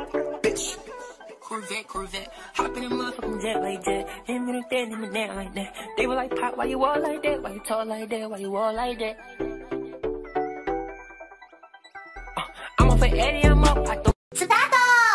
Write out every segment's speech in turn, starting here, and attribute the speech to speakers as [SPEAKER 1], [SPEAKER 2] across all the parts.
[SPEAKER 1] bitch. Corvette, hop in a motherfucking jet like that. Him and that like that. They were like, Pop, why you all like that? Why you talk like that? Why you all like that? I'm up for Eddie, I'm up. I throw
[SPEAKER 2] Start!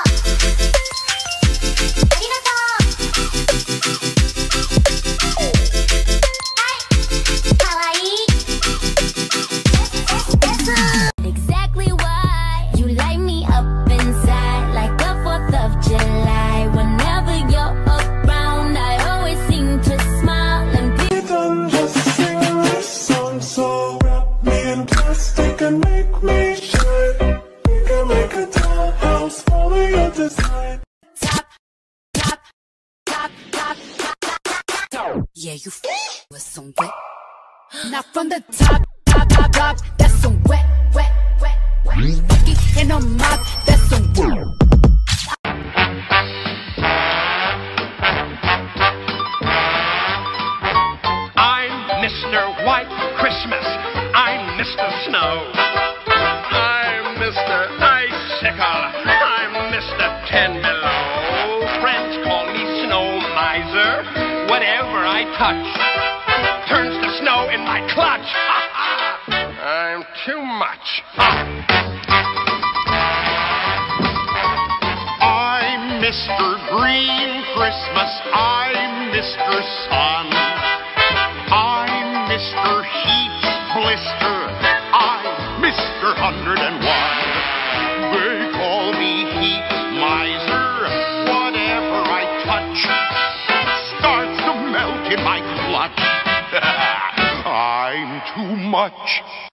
[SPEAKER 2] Exactly why you light me up inside like the 4th of July. Whenever you're around, I always seem to smile and be
[SPEAKER 3] done just sing this song, so wrap me in plastic and make me shine. We can make a dollhouse, follow your design.
[SPEAKER 4] Yeah, you with some wet. Not from the top, that's some wet. Fucking in a mouth, that's some wet.
[SPEAKER 5] I'm Mr. White Christmas. I'm Mr. Snow. I'm Mr. Icicle. I'm Mr. 10 Below. Friends call me Snow Miser. Whatever I touch turns to snow in my clutch. I'm too much. I'm Mr. Green Christmas. I'm Mr. Sun. I'm Mr. Heat Blister. I'm Mr. 101. They call me Heat Miser. Whatever I touch starts to melt in my clutch. I'm too much.